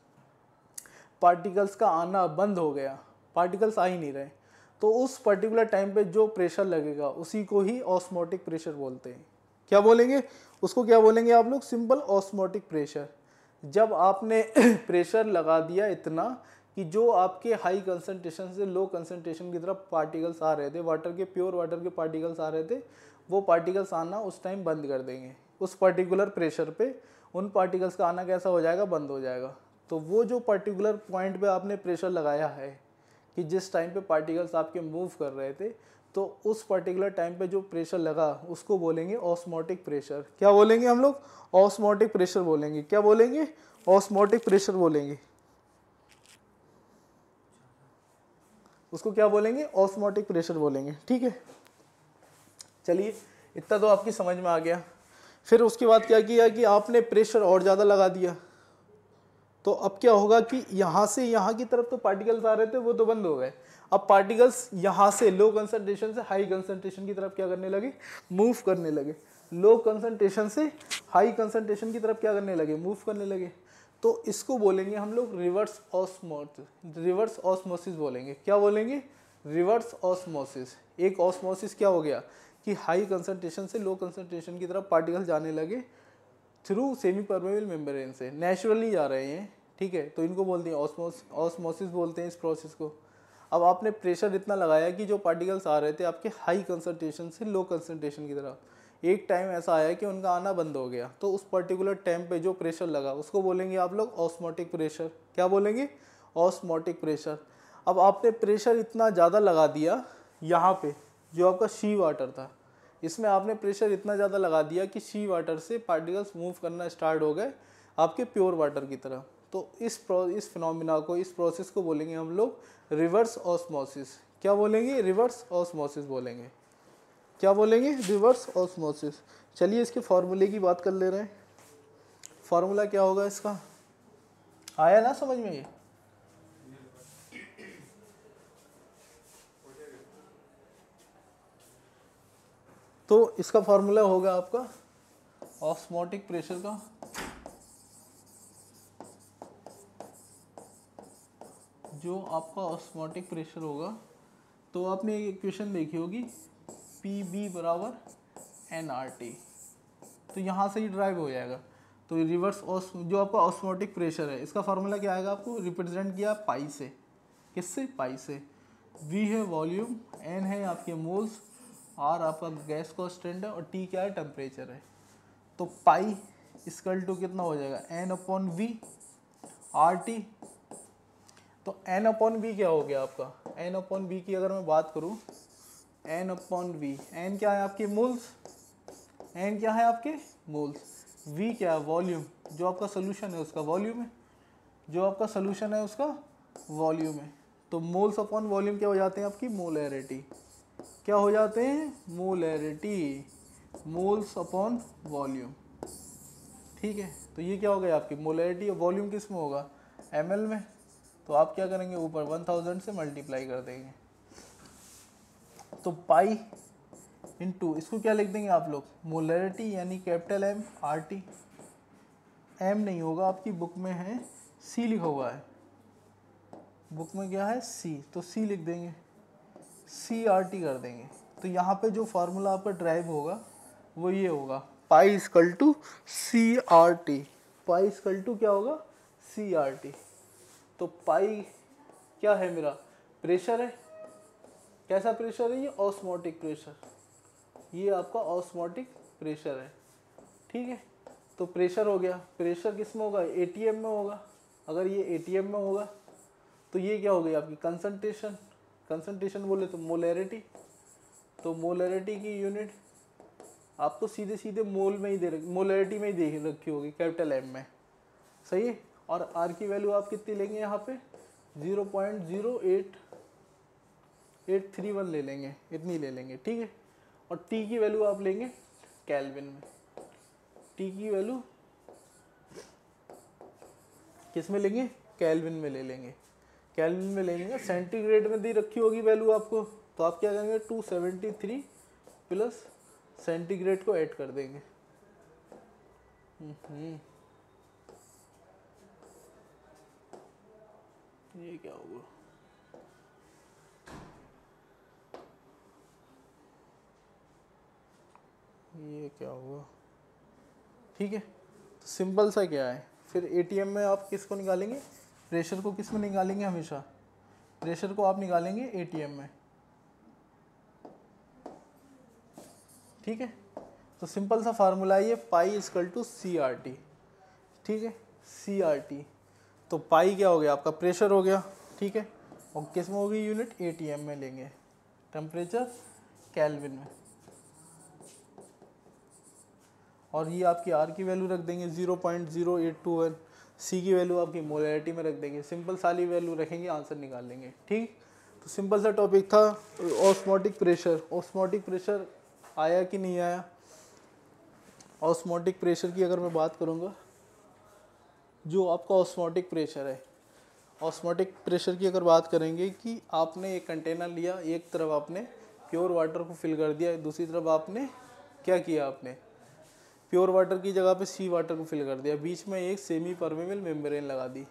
पार्टिकल्स का आना बंद हो गया, पार्टिकल्स आ ही नहीं रहे, तो उस पर्टिकुलर टाइम पे जो प्रेशर लगेगा उसी को ही ऑस्मोटिक प्रेशर बोलते हैं। क्या बोलेंगे उसको, क्या बोलेंगे आप लोग, सिंपल ऑस्मोटिक प्रेशर। जब आपने प्रेशर लगा दिया इतना कि जो आपके हाई कंसंट्रेशन से लो कंसंट्रेशन की तरफ पार्टिकल्स आ रहे थे, वाटर के, प्योर वाटर के पार्टिकल्स आ रहे थे, वो पार्टिकल्स आना उस टाइम बंद कर देंगे। उस पर्टिकुलर प्रेशर पे उन पार्टिकल्स का आना कैसा हो जाएगा, बंद हो जाएगा। तो वो जो पर्टिकुलर पॉइंट पे आपने प्रेशर लगाया है कि जिस टाइम पे पार्टिकल्स आपके मूव कर रहे थे, तो उस पर्टिकुलर टाइम पे जो प्रेशर लगा उसको बोलेंगे ऑस्मोटिक प्रेशर। क्या बोलेंगे हम लोग, ऑस्मोटिक प्रेशर बोलेंगे। क्या बोलेंगे, ऑस्मोटिक प्रेशर बोलेंगे। उसको क्या बोलेंगे, ऑस्मोटिक प्रेशर बोलेंगे, ठीक है। चलिए, इतना तो आपकी समझ में आ गया। फिर उसके बाद क्या किया कि आपने प्रेशर और ज़्यादा लगा दिया, तो अब क्या होगा कि यहाँ से यहाँ की तरफ तो पार्टिकल्स आ रहे थे वो तो बंद हो गए। अब पार्टिकल्स यहाँ से लो कंसंट्रेशन से हाई कंसंट्रेशन की तरफ क्या करने लगे, मूव करने लगे। लो कंसंट्रेशन से हाई कंसंट्रेशन की तरफ क्या करने लगे, मूव करने लगे। तो इसको बोलेंगे हम लोग रिवर्स ऑस्मोसिस, रिवर्स ऑस्मोसिस बोलेंगे। क्या बोलेंगे, रिवर्स ऑस्मोसिस। एक ऑस्मोसिस क्या हो गया कि हाई कंसंट्रेशन से लो कंसंट्रेशन की तरफ पार्टिकल जाने लगे थ्रू सेमी परमेबल मेम्ब्रेन से, नेचुरली जा रहे हैं, ठीक है। तो इनको बोलते हैं ऑस्मोसिस बोलते हैं इस प्रोसेस को। अब आपने प्रेशर इतना लगाया कि जो पार्टिकल्स आ रहे थे आपके हाई कंसंट्रेशन से लो कंसंट्रेशन की तरफ, एक टाइम ऐसा आया कि उनका आना बंद हो गया। तो उस पर्टिकुलर टाइम पे जो प्रेशर लगा उसको बोलेंगे आप लोग ऑस्मोटिक प्रेशर। क्या बोलेंगे, ऑस्मोटिक प्रेशर। अब आपने प्रेशर इतना ज़्यादा लगा दिया यहाँ पे, जो आपका सी वाटर था, इसमें आपने प्रेशर इतना ज़्यादा लगा दिया कि सी वाटर से पार्टिकल्स मूव करना स्टार्ट हो गए आपके प्योर वाटर की तरफ। तो इस फिनोमिना को, इस प्रोसेस को बोलेंगे हम लोग रिवर्स ऑस्मोसिस। क्या बोलेंगे, रिवर्स ऑस्मोसिस बोलेंगे। क्या बोलेंगे, रिवर्स ऑस्मोसिस। चलिए इसके फॉर्मूले की बात कर ले रहे हैं। फॉर्मूला क्या होगा इसका, आया ना समझ में ये? तो इसका फॉर्मूला होगा आपका ऑस्मोटिक प्रेशर का जो आपका ऑस्मोटिक प्रेशर होगा, तो आपने एक इक्वेशन देखी होगी PB बराबर nRT, तो यहाँ से ही ड्राइव हो जाएगा। तो रिवर्स जो आपका ऑस्मोटिक प्रेशर है इसका फार्मूला क्या आएगा, आपको रिप्रेजेंट किया पाई से। किससे, पाई से। V है वॉल्यूम, N है आपके मोल्स, R आपका गैस कांस्टेंट है और T क्या है, टेम्परेचर है। तो पाई इक्वल टू कितना हो जाएगा, N/V RT। तो N/V क्या हो गया आपका, N/V की अगर मैं बात करूँ, N/V, N क्या है आपके मोल्स, N क्या है आपके मोल्स, V क्या है वॉल्यूम, जो आपका सोल्यूशन है उसका वॉल्यूम है, जो आपका सोल्यूशन है उसका वॉल्यूम है। तो मोल्स अपॉन वॉल्यूम क्या हो जाते हैं आपकी, मोलैरिटी। क्या हो जाते हैं, मोलैरिटी, मोल्स अपॉन वॉल्यूम, ठीक है। तो ये क्या हो गया आपकी मोलैरिटी, और वॉल्यूम किस में होगा, ml में। तो आप क्या करेंगे, ऊपर 1000 से मल्टीप्लाई कर देंगे। तो पाई इंटू इसको क्या लिख देंगे आप लोग, मोलैरिटी यानी कैपिटल M RT, एम नहीं होगा, आपकी बुक में है सी लिखा हुआ है, बुक में क्या है सी, तो सी लिख देंगे, सी आर टी कर देंगे। तो यहाँ पे जो फार्मूला आपका ड्राइव होगा वो ये होगा, pi equal to C R T, pi equal to क्या होगा सी आर टी। तो पाई क्या है मेरा, प्रेशर है, कैसा प्रेशर है ये, ऑस्मोटिक प्रेशर, ये आपका ऑस्मोटिक प्रेशर है, ठीक है। तो प्रेशर हो गया, प्रेशर किस में होगा, एटीएम में होगा, अगर ये एटीएम में होगा तो ये क्या हो गई आपकी कंसंट्रेशन, कंसंट्रेशन बोले तो मोलैरिटी, तो मोलैरिटी की यूनिट आपको सीधे सीधे मोल में ही दे रखी, मोलैरिटी में ही दे रखी होगी कैपिटल एम में, सही है। और आर की वैल्यू आप कितनी लेंगे यहाँ पे 0.08831 ले लेंगे, इतनी ले लेंगे, ठीक है। और टी की वैल्यू आप लेंगे केल्विन में, टी की वैल्यू किस में लेंगे, केल्विन में ले लेंगे, केल्विन में ले लेंगे। सेंटीग्रेड में दी रखी होगी वैल्यू आपको, तो आप क्या करेंगे 273 प्लस सेंटीग्रेड को ऐड कर देंगे। ये क्या होगा, ये क्या होगा, ठीक है। तो सिंपल सा क्या है, फिर एटीएम में आप किसको निकालेंगे, प्रेशर को किस में निकालेंगे, हमेशा प्रेशर को आप निकालेंगे एटीएम में, ठीक है। तो सिंपल सा फार्मूला है ये, pi equal to C R T, ठीक है, सी आर टी। तो पाई क्या हो गया आपका प्रेशर हो गया, ठीक है, और किस में होगी यूनिट, एटीएम में लेंगे, टेम्परेचर केल्विन में। और ये आपकी आर की वैल्यू रख देंगे 0.0821, सी की वैल्यू आपकी मोलैरिटी में रख देंगे, सिंपल सारी वैल्यू रखेंगे, आंसर निकाल लेंगे, ठीक। तो सिंपल सा टॉपिक था ऑस्मोटिक प्रेशर। ऑस्मोटिक प्रेशर आया कि नहीं आया, ऑस्मोटिक प्रेशर की अगर मैं बात करूँगा, जो आपका ऑस्मोटिक प्रेशर है, ऑस्मोटिक प्रेशर की अगर बात करेंगे कि आपने एक कंटेनर लिया, एक तरफ आपने प्योर वाटर को फिल कर दिया, दूसरी तरफ आपने क्या किया, आपने प्योर वाटर की जगह पे सी वाटर को फिल कर दिया, बीच में एक सेमी परमेबल मेम्ब्रेन लगा दी।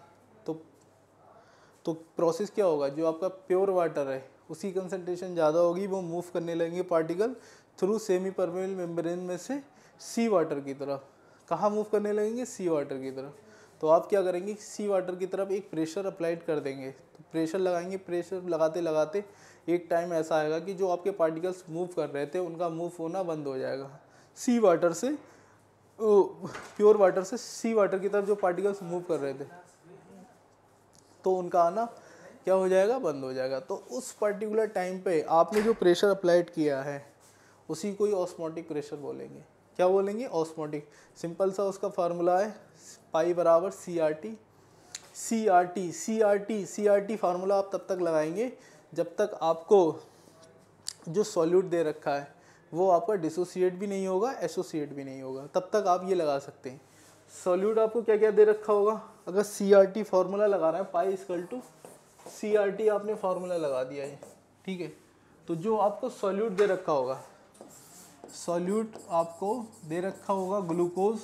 तो प्रोसेस क्या होगा, जो आपका प्योर वाटर है उसकी कंसंट्रेशन ज़्यादा होगी, वो मूव करने लगेंगे particle through semi permeable membrane में से सी वाटर की तरफ, कहाँ मूव करने लगेंगे, सी वाटर की तरफ। तो आप क्या करेंगे, सी वाटर की तरफ एक प्रेशर अप्लाइड कर देंगे, तो प्रेशर लगाएंगे, प्रेशर लगाते लगाते एक टाइम ऐसा आएगा कि जो आपके पार्टिकल्स मूव कर रहे थे उनका मूव होना बंद हो जाएगा, सी वाटर से प्योर वाटर से सी वाटर की तरफ जो पार्टिकल्स मूव कर रहे थे तो उनका आना क्या हो जाएगा, बंद हो जाएगा। तो उस पर्टिकुलर टाइम पे आपने जो प्रेशर अप्लाइड किया है उसी को ही ऑस्मोटिक प्रेशर बोलेंगे। क्या बोलेंगे, ऑस्मोटिक। सिंपल सा उसका फार्मूला है पाई बराबर C R T, C R T, C R T, C R T formula आप तब तक लगाएंगे जब तक आपको जो सॉल्यूट दे रखा है वो आपका डिसोसिएट भी नहीं होगा, एसोसिएट भी नहीं होगा, तब तक आप ये लगा सकते हैं। सॉल्यूट आपको क्या क्या दे रखा होगा, अगर सी आर टी फार्मूला लगा रहे हैं, pi equal to C R T आपने फार्मूला लगा दिया है, ठीक है। तो जो आपको सॉल्यूट दे रखा होगा, सॉल्यूट आपको दे रखा होगा ग्लूकोज,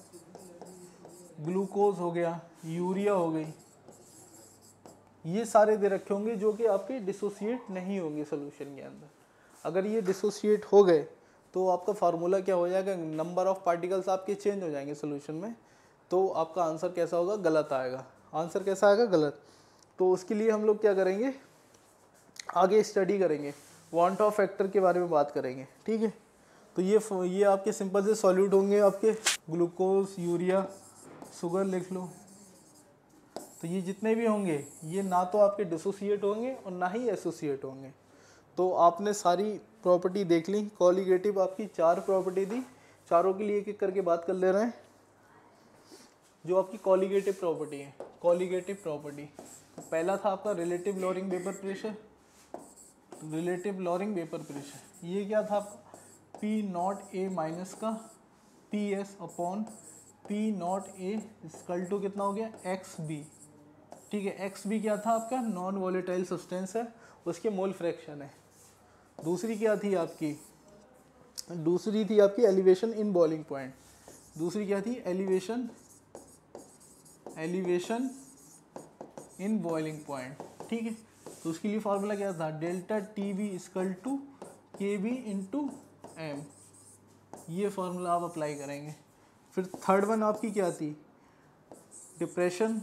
ग्लूकोज हो गया, यूरिया हो गई, ये सारे दे रखे होंगे जो कि आपके डिसोसिएट नहीं होंगे सोल्यूशन के अंदर। अगर ये डिसोसिएट हो गए तो आपका फार्मूला क्या हो जाएगा, नंबर ऑफ पार्टिकल्स आपके चेंज हो जाएंगे सोल्यूशन में, तो आपका आंसर कैसा होगा, गलत आएगा। आंसर कैसा आएगा, गलत। तो उसके लिए हम लोग क्या करेंगे, आगे स्टडी करेंगे, वांट ऑफ फैक्टर के बारे में बात करेंगे, ठीक है। तो ये आपके सिंपल से सॉल्यूट होंगे, आपके ग्लूकोज, यूरिया, शुगर लिख लो। तो ये जितने भी होंगे ये ना तो आपके डिसोसिएट होंगे और ना ही एसोसिएट होंगे। तो आपने सारी प्रॉपर्टी देख ली, कॉलिगेटिव आपकी 4 प्रॉपर्टी दी, चारों के लिए एक एक करके बात कर ले रहे हैं। जो आपकी कॉलिगेटिव प्रॉपर्टी है, कॉलिगेटिव प्रॉपर्टी, तो पहला था आपका relative lowering vapour pressure, relative lowering vapour pressure, ये क्या था आपका पी नॉट ए माइनस का P S upon P naught A equal to कितना हो गया, एक्स बी, ठीक है। एक्स बी क्या था आपका, नॉन वॉलेटाइल सब्सटेंस है, उसके मोल फ्रैक्शन है। दूसरी क्या थी आपकी, दूसरी थी आपकी एलिवेशन इन बॉइलिंग पॉइंट, दूसरी क्या थी, elevation elevation in boiling point, ठीक है। तो उसके लिए फॉर्मूला क्या था, delta T B equal to K B into M, ये फॉर्मूला आप अप्लाई करेंगे। फिर थर्ड वन आपकी क्या थी, depression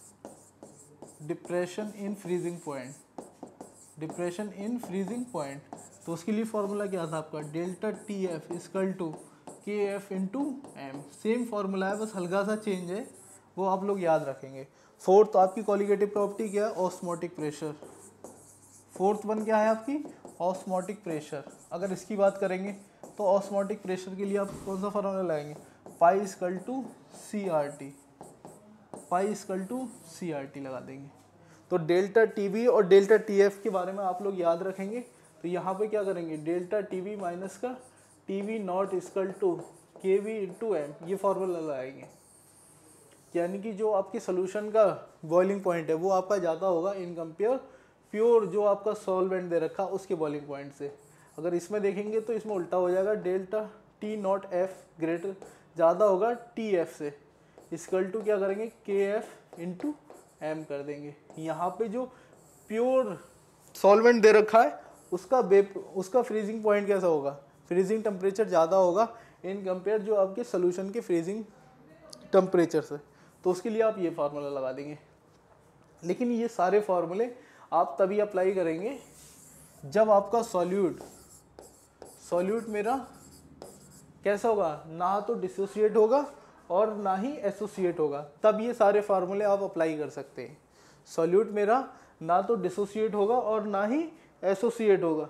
in freezing point, depression in freezing point. तो उसके लिए फॉर्मूला क्या था आपका, delta T F equal to K F into M, same formula है, बस हल्का सा चेंज है, वो आप लोग याद रखेंगे। फोर्थ आपकी कॉलिगेटिव प्रॉपर्टी क्या है, ऑस्मोटिक प्रेशर। फोर्थ वन क्या है आपकी, ऑस्मोटिक प्रेशर। अगर इसकी बात करेंगे तो ऑस्मोटिक प्रेशर के लिए आप कौन सा फॉर्मूला लगाएंगे, pi equal to C R T, pi equal to C R T लगा देंगे। तो डेल्टा टी बी और डेल्टा टी एफ के बारे में आप लोग याद रखेंगे। तो यहाँ पे क्या करेंगे, डेल्टा टी बी माइनस का T B naught equal to K B into M, ये फॉर्मूला लगाएंगे। यानी कि जो आपके सोल्यूशन का बॉइलिंग पॉइंट है वो आपका ज़्यादा होगा इन कंपेयर प्योर जो आपका सॉल्वेंट दे रखा उसके बॉइलिंग पॉइंट से। अगर इसमें देखेंगे तो इसमें उल्टा हो जाएगा, delta T naught F greater ज़्यादा होगा टी एफ से, इक्वल टू क्या करेंगे, के एफ इंटू एम कर देंगे। यहाँ पे जो प्योर सॉल्वेंट दे रखा है उसका फ्रीजिंग पॉइंट कैसा होगा, फ्रीजिंग टेम्परेचर ज़्यादा होगा इन कंपेयर जो आपके सोल्यूशन के फ्रीजिंग टेम्परेचर से। तो उसके लिए आप ये फार्मूला लगा देंगे। लेकिन ये सारे फार्मूले आप तभी अप्लाई करेंगे जब आपका सॉल्यूट मेरा कैसा होगा, ना तो डिसोसिएट होगा और ना ही एसोसिएट होगा, तब ये सारे फार्मूले आप अप्लाई कर सकते हैं। सॉल्यूट मेरा ना तो डिसोसिएट होगा और ना ही एसोसिएट होगा।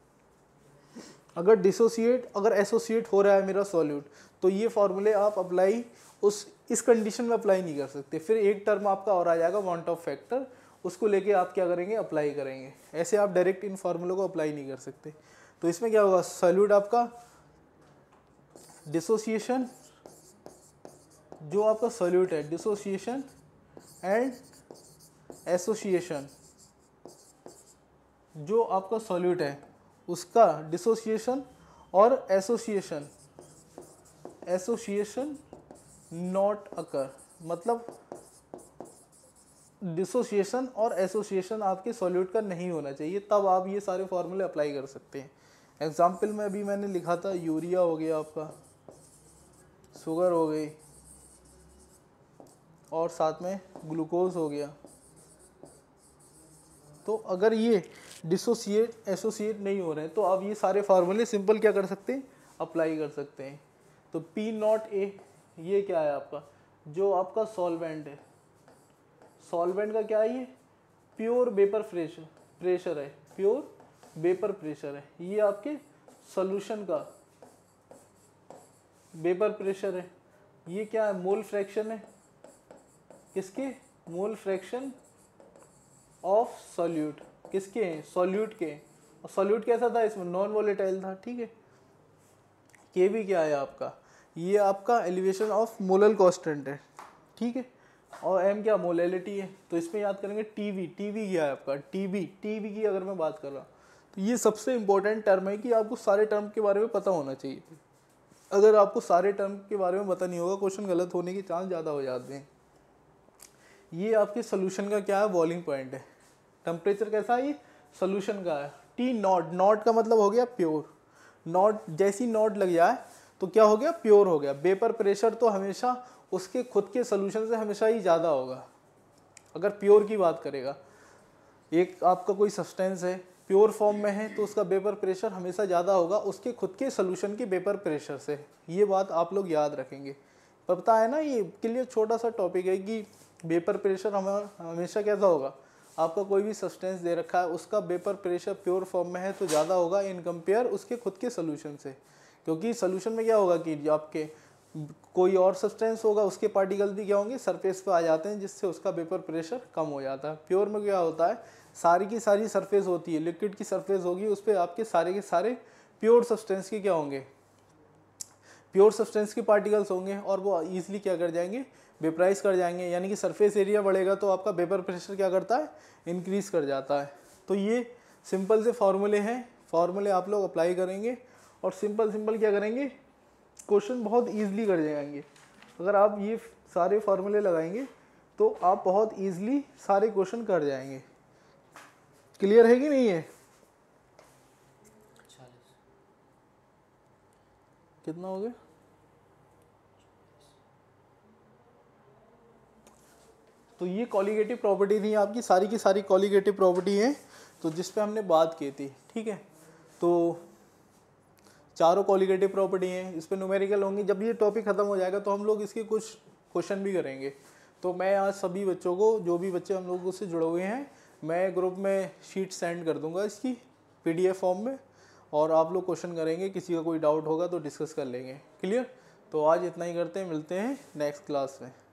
अगर एसोसिएट हो रहा है मेरा सॉल्यूट, तो ये फार्मूले आप अप्लाई इस कंडीशन में अप्लाई नहीं कर सकते। फिर एक टर्म आपका और आ जाएगा वांट ऑफ फैक्टर, उसको लेके आप क्या करेंगे, अप्लाई करेंगे। ऐसे आप डायरेक्ट इन फार्मूलों को अप्लाई नहीं कर सकते। तो इसमें क्या होगा, सॉल्यूट आपका डिसोसिएशन, जो आपका सॉल्यूट है डिसोसिएशन एंड एसोसिएशन, जो आपका सॉल्यूट है उसका डिसोसिएशन और एसोसिएशन नॉट अकर, मतलब डिसोसिएशन और एसोसिएशन आपके सॉल्यूट का नहीं होना चाहिए, तब आप ये सारे फॉर्मूले अप्लाई कर सकते हैं। एग्जाम्पल में अभी मैंने लिखा था, यूरिया हो गया आपका, शुगर हो गई और साथ में ग्लूकोज हो गया। तो अगर ये डिसोसिएट एसोसिएट नहीं हो रहे हैं तो आप ये सारे फार्मूले सिंपल क्या कर सकते हैं, अप्लाई कर सकते हैं। तो पी नॉट ए, ये क्या है आपका, जो आपका सॉल्वेंट है, सॉल्वेंट का क्या है, ये प्योर वेपर प्रेशर है, प्योर वेपर प्रेशर है, ये आपके सॉल्यूशन का वेपर प्रेशर है। ये क्या है, मोल फ्रैक्शन है, किसके, मोल फ्रैक्शन ऑफ सॉल्यूट, किसके हैं, सॉल्यूट के। और सॉल्यूट कैसा था, इसमें नॉन वोलेटाइल था, ठीक है। के भी क्या है आपका, ये आपका एलिवेशन ऑफ मोलल कांस्टेंट है, ठीक है। और एम क्या, मोलैलिटी है। तो इसमें याद करेंगे टीवी, टीवी क्या है आपका, टीवी की अगर मैं बात कर रहा हूँ तो ये सबसे इंपॉर्टेंट टर्म है कि आपको सारे टर्म के बारे में पता होना चाहिए। अगर आपको सारे टर्म के बारे में पता नहीं होगा, क्वेश्चन गलत होने के चांस ज़्यादा हो जाते हैं। ये आपके सोल्यूशन का क्या है, बॉइलिंग पॉइंट है। टेम्परेचर कैसा है, ये सोल्यूशन का है। टी नॉट, नॉट का मतलब हो गया प्योर, नॉट जैसी नॉट लग जाए तो क्या हो गया, प्योर हो गया। वेपर प्रेशर तो हमेशा उसके खुद के सोल्यूशन से हमेशा ही ज़्यादा होगा। अगर प्योर की बात करेगा, एक आपका कोई सब्सटेंस है प्योर फॉर्म में है तो उसका वेपर प्रेशर हमेशा ज़्यादा होगा उसके खुद के सोल्यूशन के वेपर प्रेशर से। ये बात आप लोग याद रखेंगे। पता है ना, ये क्लियर छोटा सा टॉपिक है कि वेपर प्रेशर हमेशा कैसा होगा, आपका कोई भी सब्सटेंस दे रखा है उसका वेपर प्रेशर प्योर फॉर्म में है तो ज़्यादा होगा इन कंपेयर उसके खुद के सोल्यूशन से। क्योंकि सोल्यूशन में क्या होगा कि आपके कोई और सब्सटेंस होगा उसके पार्टिकल भी क्या होंगे, सरफेस पे आ जाते हैं, जिससे उसका वेपर प्रेशर कम हो जाता है। प्योर में क्या होता है, सारी की सारी सरफेस होती है, लिक्विड की सरफेस होगी, उस पर आपके सारे के सारे प्योर सब्सटेंस के क्या होंगे, प्योर सब्सटेंस के पार्टिकल्स होंगे और वो ईजिली क्या कर जाएंगे, वेपराइज कर जाएंगे। यानी कि सरफेस एरिया बढ़ेगा तो आपका वेपर प्रेशर क्या करता है, इंक्रीज कर जाता है। तो ये सिंपल से फॉर्मूले हैं, फॉर्मूले आप लोग अप्लाई करेंगे और सिंपल क्या करेंगे, क्वेश्चन बहुत ईजिली कर जाएंगे। अगर आप ये सारे फार्मूले लगाएंगे तो आप बहुत ईजिली सारे क्वेश्चन कर जाएंगे। क्लियर है कि नहीं है? कितना हो गया? तो ये कॉलिगेटिव प्रॉपर्टी थी आपकी, सारी की सारी कॉलिगेटिव प्रॉपर्टी है तो जिस पे हमने बात की थी, ठीक है। तो चारों कॉलिगेटिव प्रॉपर्टी हैं, इस पे न्यूमेरिकल होंगी। जब ये टॉपिक खत्म हो जाएगा तो हम लोग इसके कुछ क्वेश्चन भी करेंगे। तो मैं आज सभी बच्चों को, जो भी बच्चे हम लोगों से जुड़े हुए हैं, मैं ग्रुप में शीट सेंड कर दूंगा इसकी PDF फॉर्म में, और आप लोग क्वेश्चन करेंगे। किसी का कोई डाउट होगा तो डिस्कस कर लेंगे। क्लियर? तो आज इतना ही करते हैं, मिलते हैं नेक्स्ट क्लास में।